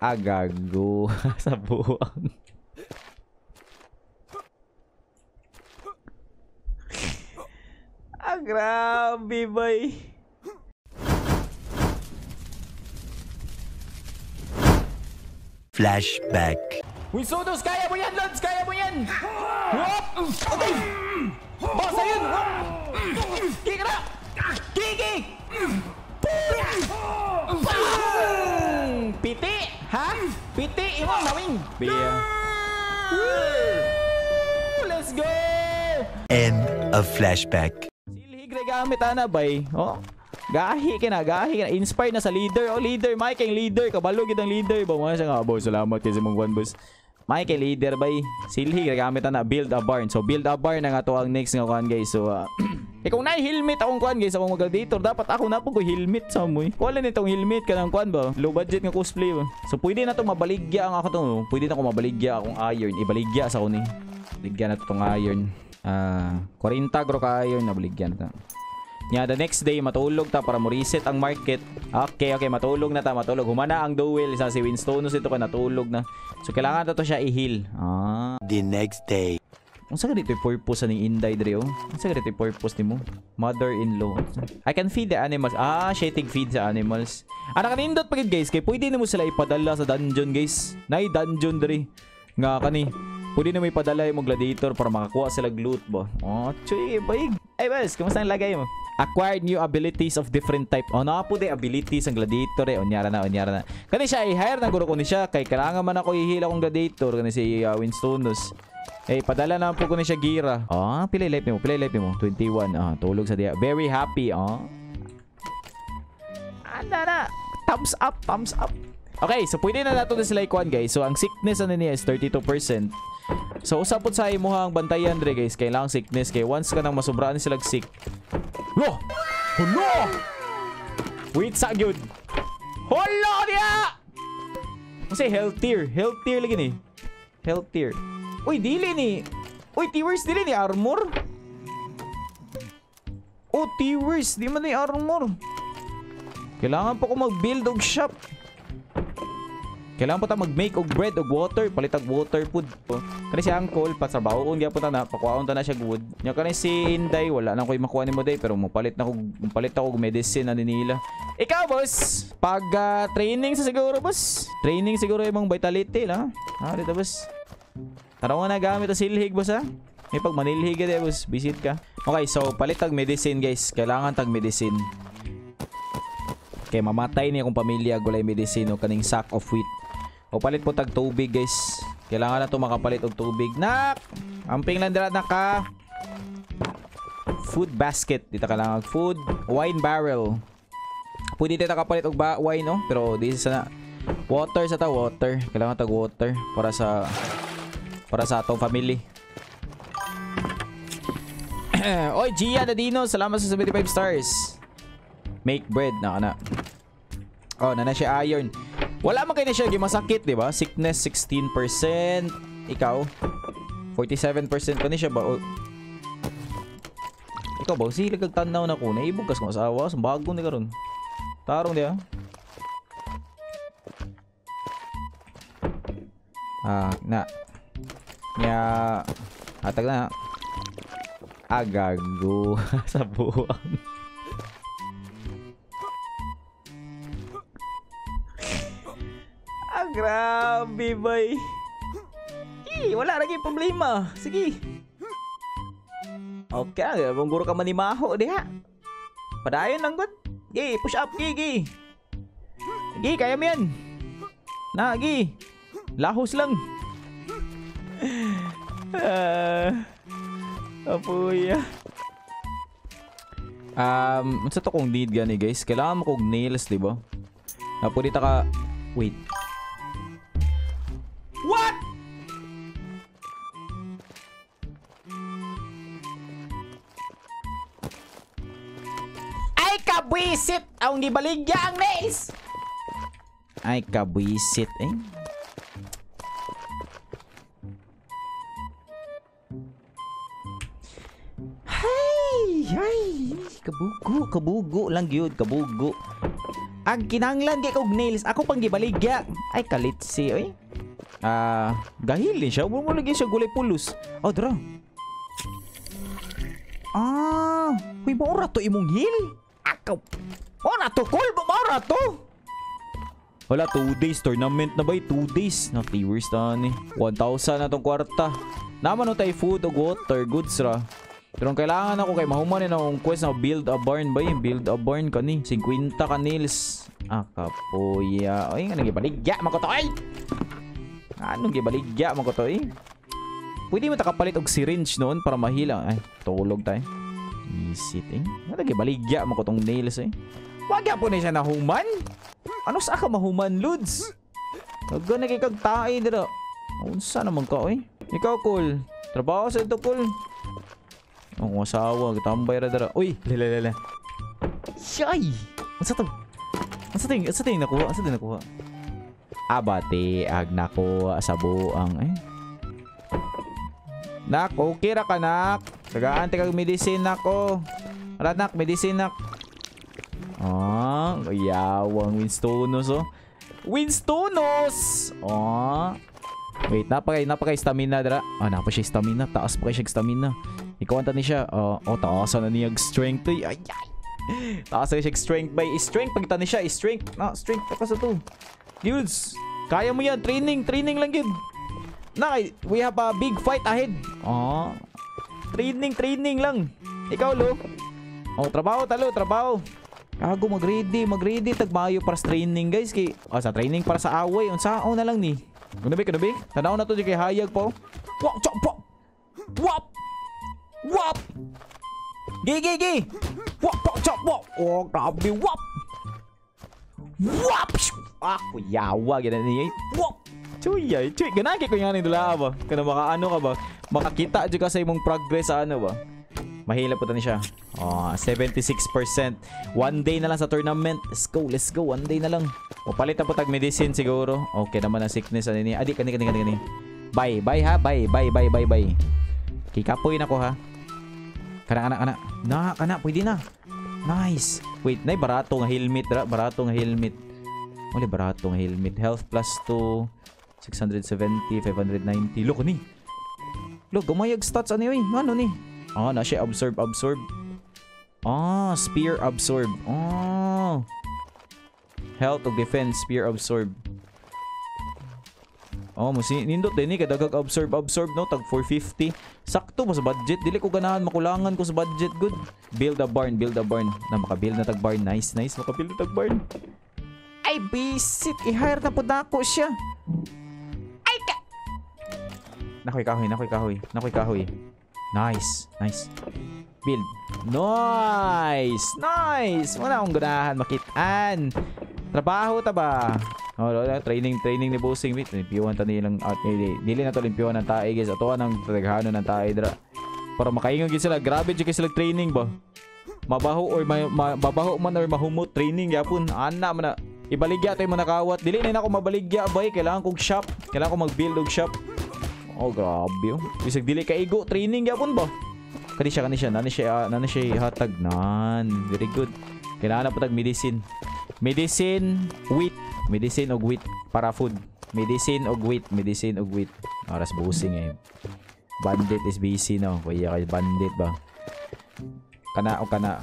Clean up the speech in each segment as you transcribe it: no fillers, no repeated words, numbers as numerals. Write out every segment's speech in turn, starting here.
Gago. Sa buwang. Grabe bay. Flashback. Winsodos, kaya mo yan, Lods! Kaya mo yan! Whoop! Okay! Boss, ayun! Kiki ka na! Kiki! Piti! Ha? Piti! Imong nawing! Biya! Let's go! End of flashback. Silhig na gamit, ana, bay. Oh? Gahi ka na. Inspired na sa leader. Oh, leader. Mike ang leader. Kabalog ang leader. Bawa siya nga. Boss, salamat kasi mong one, boss. Mike ang leader, bay. Silhig na gamit na. Build a barn. So, build a barn na nga to ang next nga kuhan, guys. So, kung na-helmet akong kuhan, guys, akong mag-gladiator, dapat ako na po ko helmet sa mo. Wala nitong helmet ka ng kuhan ba? Low budget nga cosplay ba? So, pwede na to mabaligya ang ako to. Pwede na ko mabaligya akong iron. Ibaligya sa ko ni. Baligyan na to tong iron. 40 gro ka iron. Nabaligyan na to. Yeah, the next day matulog ta para mo reset ang market. Okay, matulog na ta, matulog. Humana ang duel sa si Winstonos ito ka natulog na. So kailangan to siya i-heal. The next day. Unsa ka dito purpose ning Inday dre oh? Unsa ka dito purpose nimo? Mother-in-law. I can feed the animals. Shading feed sa animals. Nakanindot pa gid guys, kay pwede nimo sila ipadala sa dungeon guys. Nay dungeon dre. Nga kani. Pwede na may padala yung gladiator para makakuha sila loot ba? Chuy, baig. Ay, boss, kamusta ang lagay mo? Acquired new abilities of different type. Na po de abilities ang gladiator eh. Onyara na. Kani siya i-hire na guro ko ni siya. Kay kailangan man ako i-heal akong gladiator. Kani si Winstonos. Padala na po ko ni siya gira. Pilay life mo. 21. Tulog sa dia. Very happy. Na. Thumbs up. Okay, so pwede na nato na sila ikuan guys. So ang sickness niya is 32%. So usapot sa imuhang bantayan dre guys. Kailangan sickness kay once ka nang masubraan sila sick. Lo! Wait sa gyud. Hala dia. Kasi healthier lagi ni. Healthier. Uy, dili ni. Uy, T-Wars dili ni armor. T-Wars di man ni armor. Kailangan pa ko mag-build og shop. Kailangan po ta mag-make og bread og water, palitag water food. Kani si Uncle patrabaho kun gyapon ta na, pakuhaon ta na siya wood. Nya kani si Inday wala na koy makuha nimo day pero mapalit ako medicine na nila. Ikaw boss, pag training sa siguro boss. Training siguro imong vitality la. Dito boss. Taraw na gamit ang silhig boss ha. May pag manilhig ka boss, visit ka. Okay, so palitag medicine guys. Kailangan tag medicine. Kaya mamatay niya akong pamilya gulay medicine o kaning sack of wheat. O palit po tag tubig guys. Kailangan na ito makapalit og tubig. Nak! Amping lang dira naka. Food basket. Dito kailangan food. Wine barrel. Pwede dito kapalit og wine no? Pero this is na. Water sa ta. Water. Kailangan tag water. Para sa atong family. Oy, Gia Dadino. Salamat sa 75 stars. Make bread. Naka na. Na siya iron. Wala man kayo na siya masakit, di ba? Sickness 16%. Ikaw 47% pa ni siya ba? Ikaw ba? Sila kagtanaw na ko. Naibog kas kong asawa. Bago ni karon. Tarong di na. Atag na. Gago. Sa buwang. Grabe bay. Wala lagi problema. Sige. Okay, guro ka manimaho diha. Padayon lang gud. Push up gi. Kaya mo yan. Gi. Lahos lang. Apuya. Sa to kong need gani guys. Kailangan mo kong nails, di ba? Pwede ta ka. Wait. What? Ay kabwisit! Ang gibaligya ang nails! Ay kabwisit eh. Ay! Kabugo lang yun. Kabugo. Ang kinanglan kay kog nails, ako pang gibaligya. Ay kalitsi oy. Gahilin siya, mo lagi siya gulay pulos. Oh, dra. Uy, maura to imong hil. Akaw. Oh, natukol ba maura to? Wala, 2 days tournament na ba? 2 days. Na viewers na ni. 1,000 na tong kwarta. Naman no tayo food o water goods ra. Pero ang kailangan ako kay mahuman na akong quest na build a barn ba yun? Build a barn ka ni. 50 ka nails. Kapuya. Ay, anong gibaligya mo ko to ay? Anong gibaligya mo ko to eh? Pwede mo takapalit og syringe noon para mahila. Ay, tulog tayo. Isit eh. Anong gibaligya mo ko tong nails eh? Wag po na siya nahuman. Ano sa ka mahuman, Lods? Wag na kikagtae dira. Unsa naman ka eh? Ikaw, Cool. Trabaho sa ito, Cool. Ang asawa, tambay ra dara. Uy, lala. Shay! Unsa to? Unsa ting nakuha? Unsa ting nakuha? Abate ag nakuha sa buang eh. Nak, okay ra ka nak. Tagaan kag medicine nako. Ara nak, medicine nak. Yawang Winstonos oh. Winstonos! Wait, napakay stamina dara. Napa siya stamina. Taas pa siya stamina. Ikaw anta ni siya. Taasan na niya strength. Ay. Taas na siya strength by strength. Pagita ni siya. Strength. Strength. Takas na to. Dudes. Kaya mo yan. Training lang yun. We have a big fight ahead. Training lang. Ikaw, Lo. Trabaho talo. Trabaho. Kago, mag-ready. Tagmayo para sa training, guys. Sa training para sa away. Unsao na lang ni. Kanabi. Tanaw na to di kay hayag po. Wap! Gi! Wap! Oh, grabe, wap! Ako, yawa, gano'n niya. Wap! Chuy, ganagi ko yan nila ba? Kana makaano ka ba? Makakita dyan ka sa imong progress sa ano ba? Mahila po tani siya. 76%. 1 day na lang sa tournament. Let's go. 1 day na lang. Palit na po tag medicine siguro. Okay naman ang sickness ano ni. Adi kani. Bye ha. Bye. Kikapoy na ko ha. Kana. Pwede na. Nice. Wait, nay barato nga helmet. Wala barato nga helmet. Health plus 2 670, 590. Look ni. Look, gumayag stats ano yun? Ano ni? Na siya absorb. Spear absorb. Health of defense, spear absorb. Nindot din ni kadagag absorb no tag 450. Sakto mo sa budget. Dili ko ganahan makulangan ko sa budget good. Build a barn. Na makabuild na tag barn. Nice. Makabuild na tag barn. Ay bisit, i-hire na po nako siya. Ay ka. Nakoy kahoy. Nice. Build. Nice. Wala akong ganahan makitaan. Trabaho ta ba? Training ni bossing bit. Limpiwan ta nilang dili na to limpiwan ng tae guys. Ato nang tagahano ng tae dra. Para makaingon gid sila. Grabe jud kay sila training ba. Mabaho or mabaho man or mahumot training yapon. Ana man na. Ibaligya tay mo nakawat. Dili na ako mabaligya bay. Kailangan kog shop. Kailangan ko mag-build og shop. Grabe. Bisag dili ka igo training yapon ba? Kani siya. Nani siya hatag nan. Very good. Kailangan na po tag medicine. Medicine og wheat para food. Medicine og wheat. Oras busing eh. Bandit is busy no. Kuya kay bandit ba? Kana.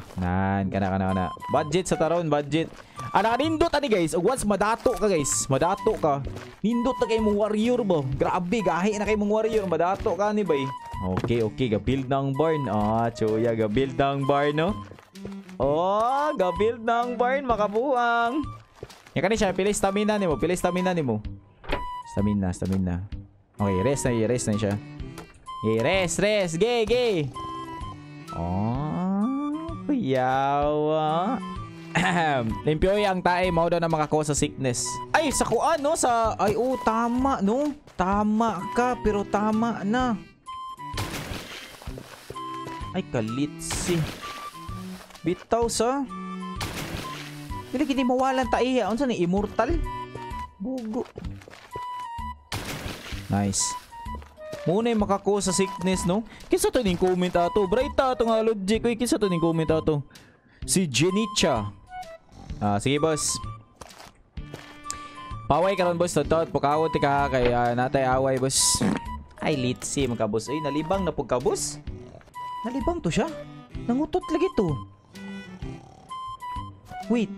Budget sa taron, budget. Nindot ani guys. Og once madato ka guys. Nindot na kay mong warrior ba? Grabe, gahi na kay mong warrior. Madato ka ni bay. Okay. Ga-build ng barn. Chuya, ga-build ng barn no. Ga-build ng barn, makabuang. Yan ka siya, pila stamina nimo. Stamina. Okay, rest na siya. Okay, rest. Gay. Yawa. Limpyoy ang tae, mao daw na makakuha sa sickness. Ay, sa kuan no, tama no. Tama ka, pero tama na. Ay, kalitsi. Bitaw sa dili gini mawalan tae. Unsa ni immortal? Bugo. Nice. Muna yung makakuha sa sickness no. Kinsa to ning comment ato? Bright ato nga logic. Kinsa to ning comment ato? Si Jenicha. Sige boss. Paway karon boss, tot pukawot ka kay natay away boss. Ay litsi mga boss. Ay nalibang na pugka boss. Nalibang to siya. Nangutot lagi to. Wait.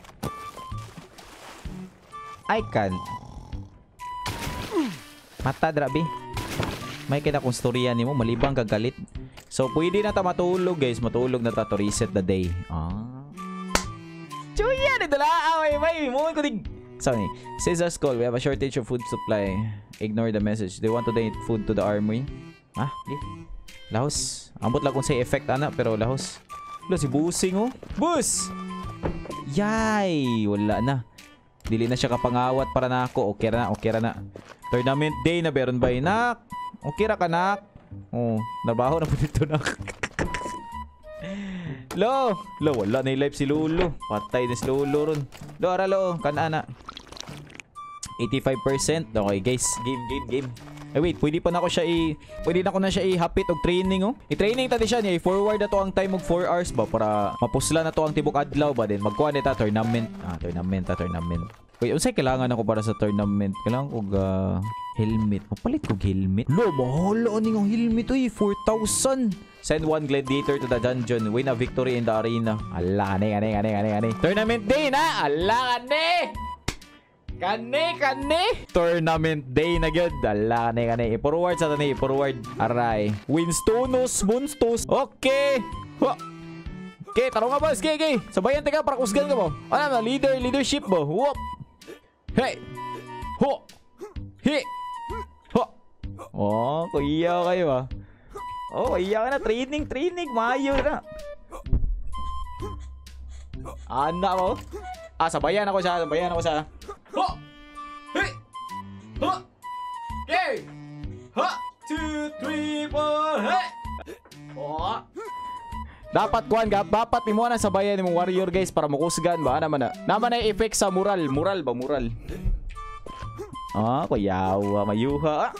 I can't. Mata drabi. May kita kong storya nimo malibang kag galit. So pwede na ta matulog guys, matulog na ta to reset the day. Chuya dito la away may mo ko dig. Sorry. Caesar's call. We have a shortage of food supply. Ignore the message. They want to donate food to the armory. Di. Lahos. Ambot lang kung say effect ana pero lahos. Wala si Busing oh. Bus! Yay! Wala na. Dili na siya kapangawat para na ako. Okay ra na. Tournament day na beron ba inak? Okay ra ka nak? Oh, nabaho na po dito nak. Lo, wala na yung life si Lolo. Patay na si Lolo ron. Lo, aralo, kanana. 85%. Okay guys, game. Wait, pwede pa na ako siya pwede na ko na siya i-hapit og training oh. I-training ta di siya niya, i-forward na to ang time og 4 hours ba para mapusla na to ang tibok adlaw ba din. Magkuha nita tournament. Tournament. Wait, unsay kailangan ako para sa tournament? Kailangan ko helmet. Mapalit ko helmet. Lo, mahal ani ng helmet oy, 4,000. Send one gladiator to the dungeon. Win a victory in the arena. Ala, kani. Tournament day na. Ala, Kani. Tournament day na gyud. Ala, kani. I-forward sa tani, i-forward. Aray. Winstonos, Munstos. Okay. Okay, tarong ka boss. Okay. Sabayan ka para kusgan ka mo. Ano na, leadership mo. Whoop. Hey. Ho. He. Ho. Oh, kuya kayo ah. Oh, iya ka na. Training. Mayo na. Anak mo. Sabayan ako siya. Ho! Hey! Ho! Okay! Ha! 2, 3, 4, hey! Oh! Dapat mo na sabayan ng warrior guys para makusgan ba? Naman na effect sa mural. Mural. Kuyawa. Mayuha.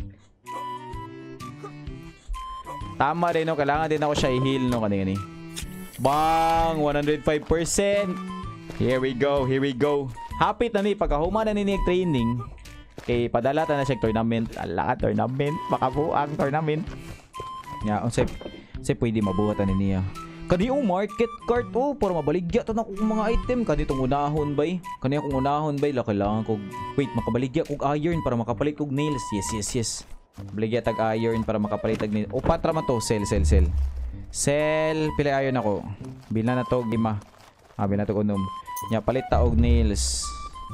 Tama rin no. Kailangan din ako siya i-heal no kanini. Bang! 105%. Here we go. Hapit na ni pagkahuma na ni training. Kay padala ta na siya tournament. Ala ka tournament. Makabuang tournament. Nya, unsay pwede mabuhatan ni niya. Kani yung market cart para mabaligya to na kong mga item. Kani itong unahon bay. Kani akong unahon bay. Kailangan ko makabaligya kog iron para makapalit kog nails. Yes. Baligya tag iron para makapalit tag nails. Patra man to. Sell. Pila iron ako. Bila na to 5. Bila na to unom. Nya palit ta og nails.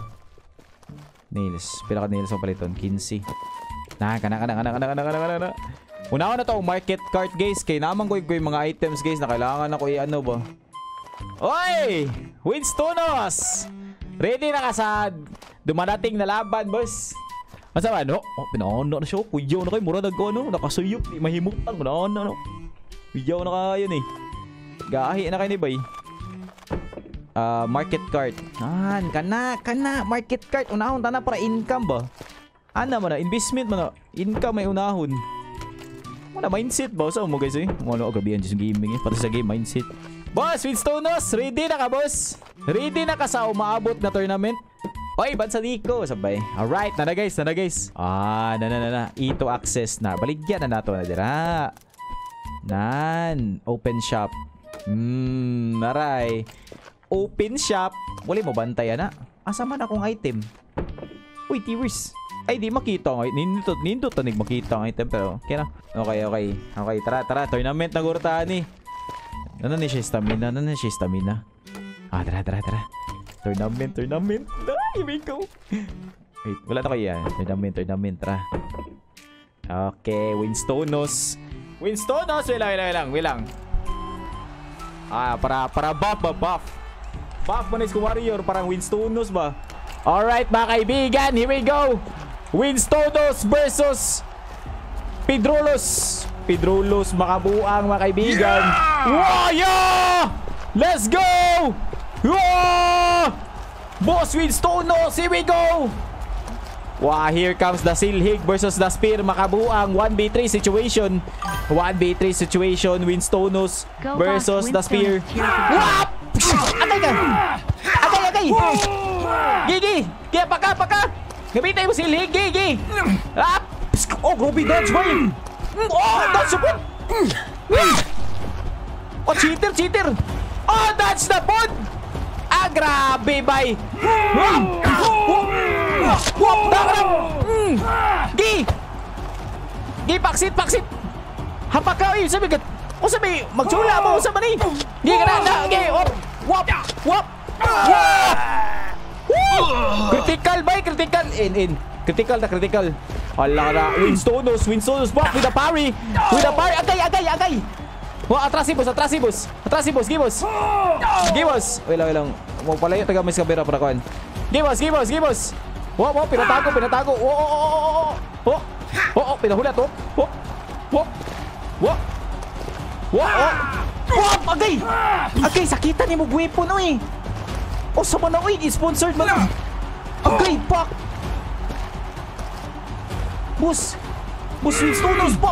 Pila ka nails ang paliton? 15. Kana. Una na to market cart guys. Kay naman ko yung mga items guys na kailangan ako i-ano ba. Oy! Winstonos! Ready na ka sa dumadating na laban boss. Asa ba no? Pinaano na siya. Kuyaw na kayo. Mura nag-ano. Nakasuyok. Di mahimutang. Pinaano. Kuyaw na kayo eh. Gahi na kayo ni bay. Market cart. Kana. Market cart. Unahon ta na para income ba? Ana man na. Investment man na. Income may unahon. Wala mindset ba? Saan mo guys eh? Ano agabihan dyan sa gaming eh. Pati sa game mindset. Boss, Winstonos. Ready na ka boss? Ready na ka sa umaabot na tournament? Oy, bansa Nico. Sabay. Alright. Na guys. Na. Ito access na. Baligyan na nato na dira. Open shop. Naray. Open shop. Wala mo bantayan na. Asa man akong item? Uy, Tiwers. Ay, di makita nga. Nindot tanig makita ang item. Pero, okay na. Okay, tara. Tournament na gurtaan eh. Ano na siya stamina? Tara. Tournament. Here we go. Wait, wala na kayo yan. Tournament. Tara. Okay, Winstonos. Wilang. Para buff. Buff mo na isang warrior. Parang Winstonos ba? Alright mga kaibigan, here we go. Winstonos versus Pedrolos makabuang mga kaibigan. Yeah! Let's go! Boss Winstonos, here we go! Wow, here comes the Silhig versus the Spear. Makabuang 1v3 situation. Winstonos versus the Spear. Wap! Atay! Gigi! Kaya paka! Gamitin mo si Lee, Gigi! Ah! Oh, grabe dodge, bay! Oh, dodge na po! Oh, cheater! Oh, dodge na po! Ah, grabe, bay! Wop! Dapat! Gi, paksit! Hapak ka, sabi ka! O sabi, magtsula mo sa mani! Gi ka na! Gi! Wop! Critical, bay! Critical! In! Critical! Hala na! Winstonos! Bok! With a parry! Agay! Wah, atrasibos! Gibos! Wala lang. Magpalayo taga mas kabera para kuan. Gibos! Wow, pinatago! Oh, pinahulat to. Agay, sakitan niya mo weapon oy. O sa man oy, sponsored man. Agay, pak. Bus Winstonos, pop.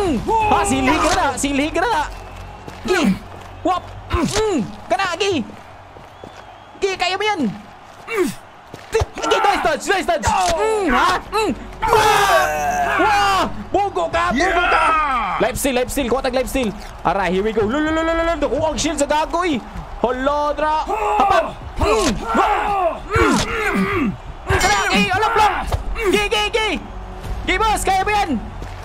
Silhi ka na. Gi. Wop. Kana, Gi. Gi, kaya mo yan. Gi, nice touch. Ha? Wow! Bugo ka! Lifesteal. Kuha tag lifesteal. Aray, here we go. Naku, ang shield sa gagoy. Hala, dra. Hapag. Kana, Gi, alam lang. Gi, boss, kaya mo yan.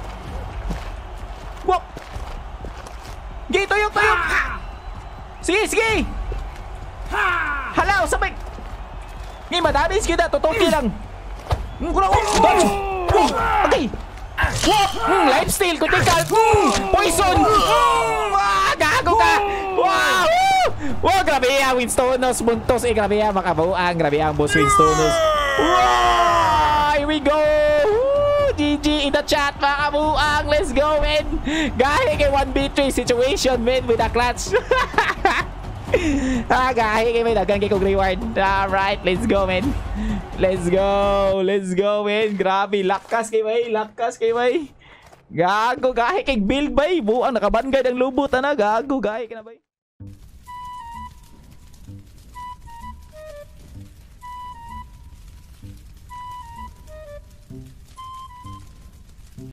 Wop. Gi, tuyok. Sige. Hala, sabay. Gi, madami kita. Tutuki lang. Dodge. Okay. Lifesteal, critical. Poison. Gago ka. Wow, grabe ang Winstonos. Buntos. Grabe ang makabuang. Grabe ang boss Winstonos. Wow, here we go. GG in the chat, mga kabuang. Let's go, man. Gahi kay 1v3 situation, man, with a clutch. Gahi kay may dagang kay kong reward. Alright, let's go, man. Let's go, man. Grabe, lakas kay may. Gago, gahi kay build bay. Buang nakabangay ang lubot na. Gago, gahi ka na bay.